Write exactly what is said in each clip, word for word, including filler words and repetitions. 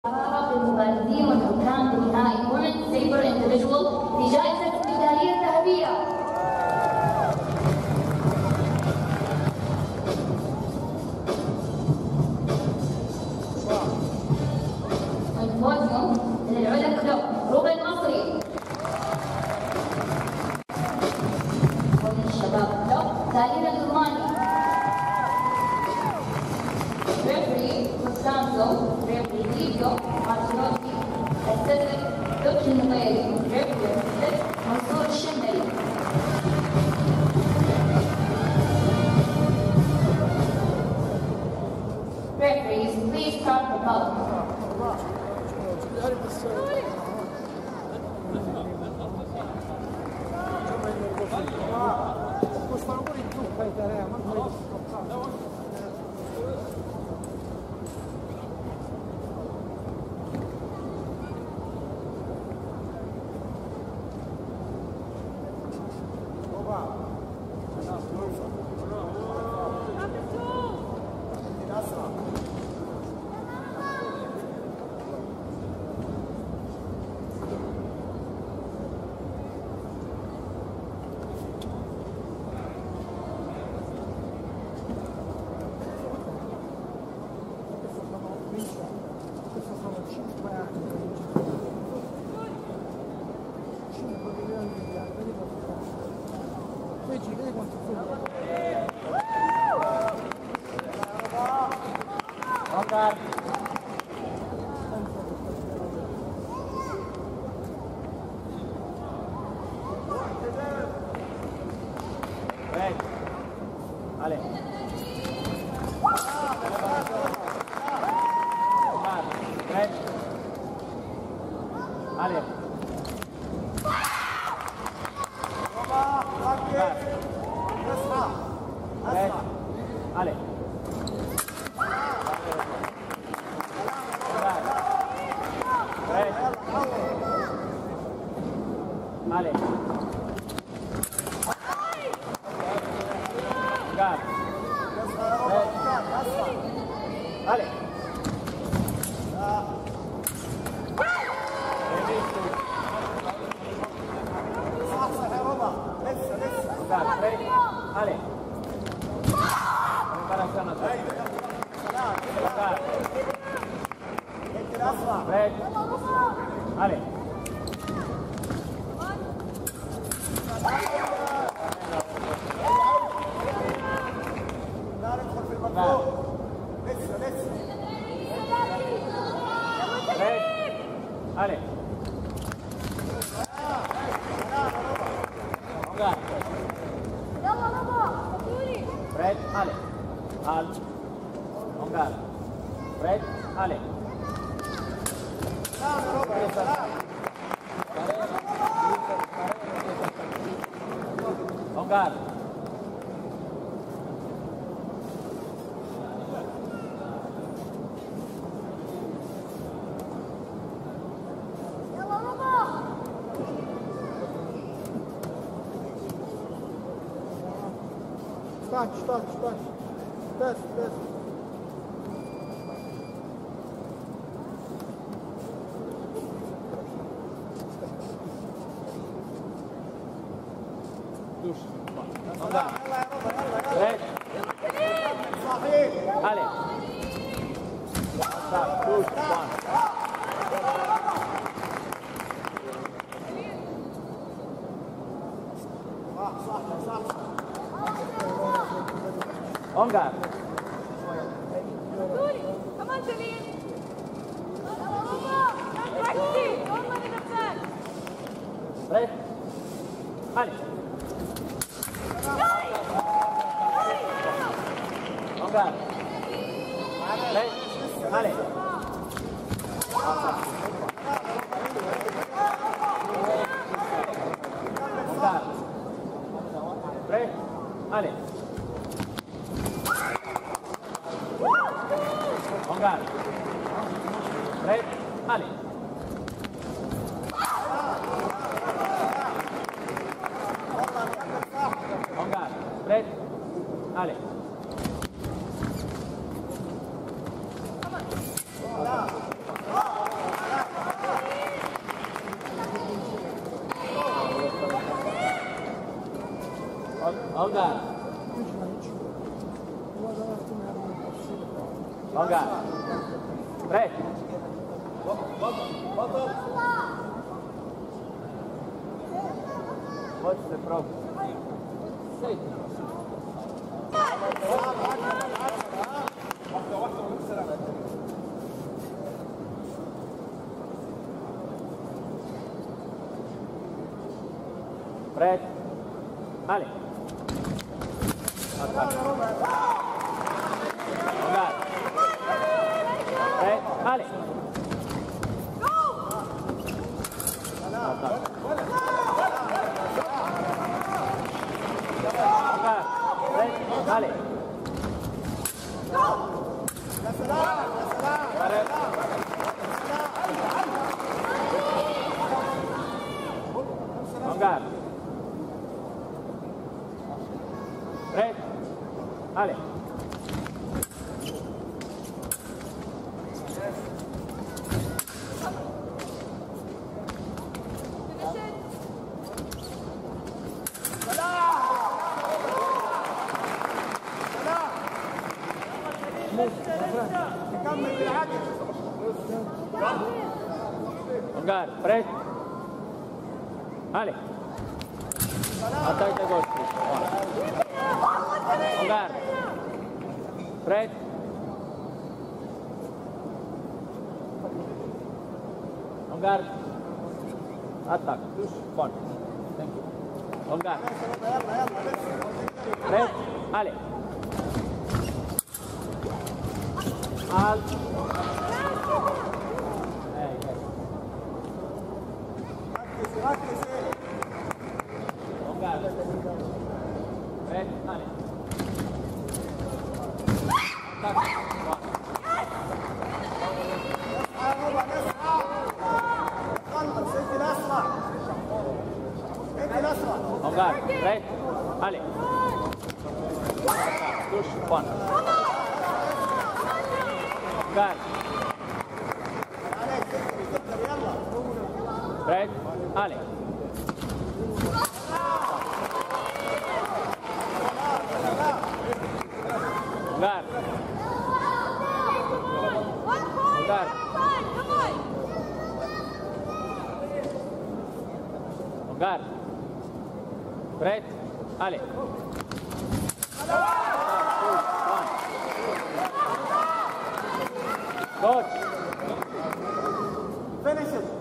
المغردين والحكام بنهائي وومن سيبر اندفجوال في جائزة الميدالية الذهبية. البوديوم للعلا كلوب روبن مصري، وللشباب كلوب تالينا الدرماني. ريفري كوستانزو، ريفري ليديو مارتينوزي، السيد لطفي النغيري، ريفري السيد منصور الشمري. Referees, please start the bout. Angkat. Baik. Ale. Baik. Ale. Baik. Ale. Ale. Gas. Ale. Ale. Para sana. Baik. Ale. لسه لسه Ale. Angkat. يلا بابا. Break. Ale. Al. Angkat. Break. Ale. Angkat. Touch, touch, touch. Test, test. Duş. Angkat. Break. صحيح. Ale. Start. Duş. One. صح صح صح. Angkat. Come on, Celine. Practice. Don't let it affect. Break. Ale. Angkat. Break. Ale. Angkat. Break. Ale. Angkat. Break. Ale. Angkat. Break. Ale. لا Ongar. Ongar. Break. What's the problem? Say. Break. Ali. Ongar. Break. Ali. Ali. Ongar. Break. Ali. كمل بالعكس. Ongar. Break. Ali. Attack the goal. Ongar. Break. Ongar. Attack. Point. Thank you. Ongar. Break. Ali. Al. Hey, hey. ركز ركز. Ongar. Break. Ali. Attack. One. خلص انت الاسرع. انت الاسرع. Ongar. Break. Ali. Push. One. Ongar. عليك تقدر تقدر يلا. Break. Ali. Ongar. Ongar. Ongar. Break. Ali. Coach. Finish it.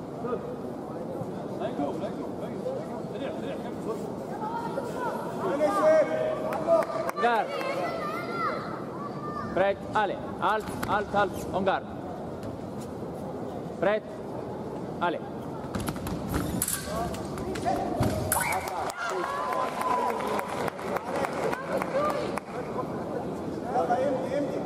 Finish it. Ongar. Break. Ali. Alt. Alt. Alt. Ongar. Break. Ali. يلا يمدي يمدي.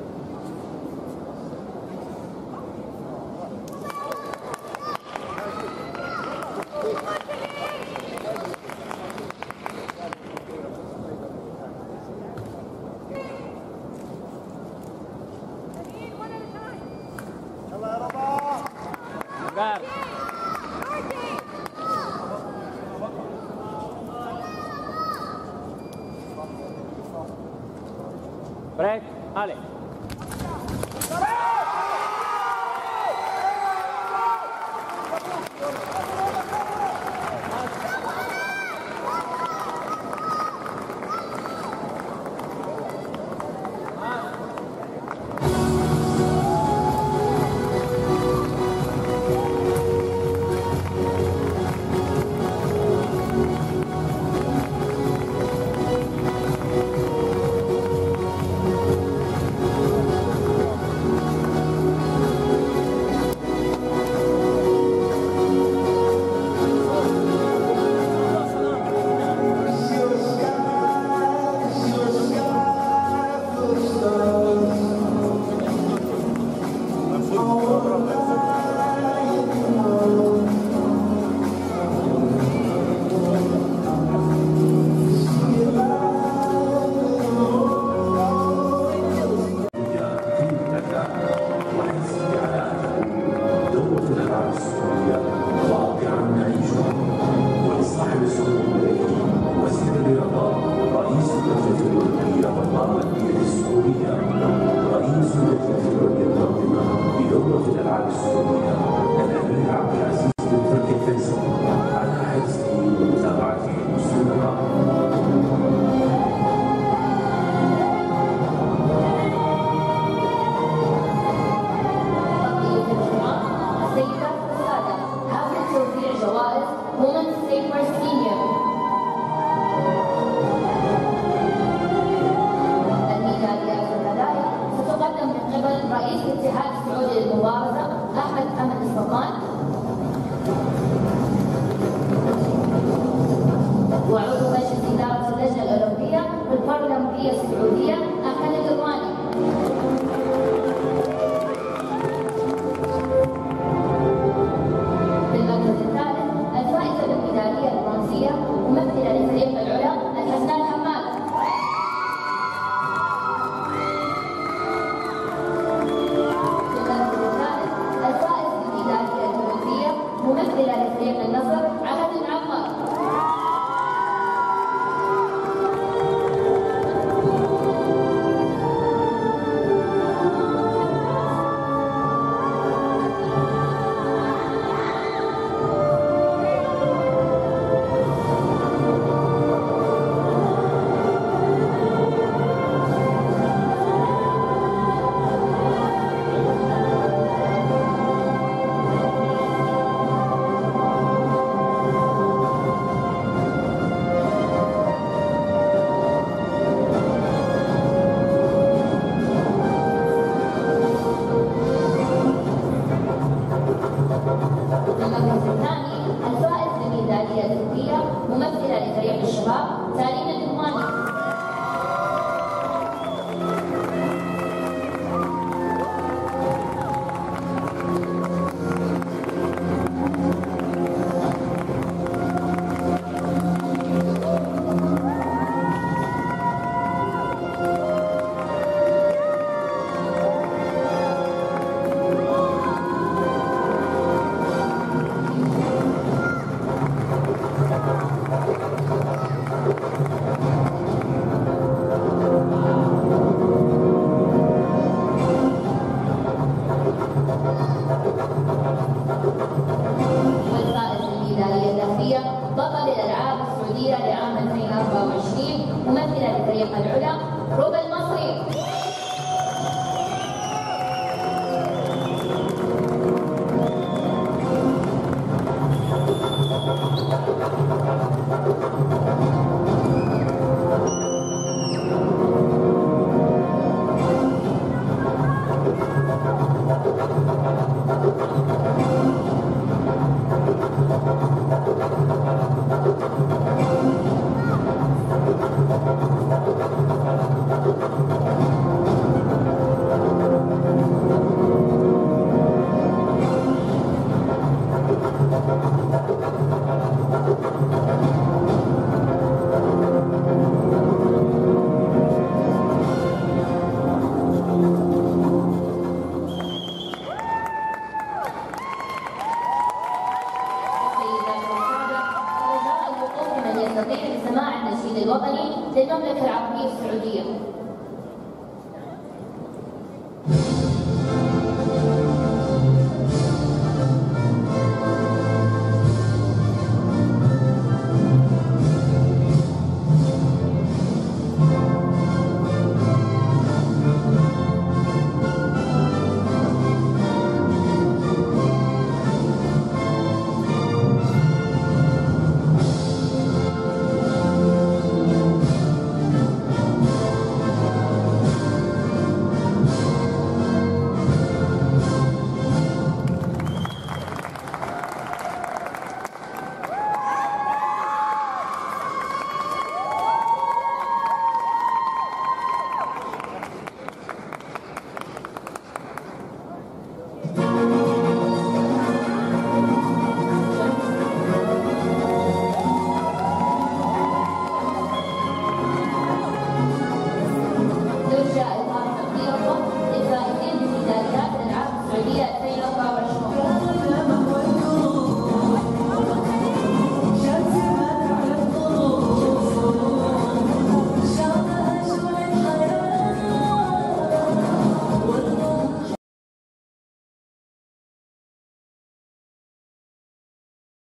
يلا يا رباح. Ongar. Break. Ali. Your sky, your sky,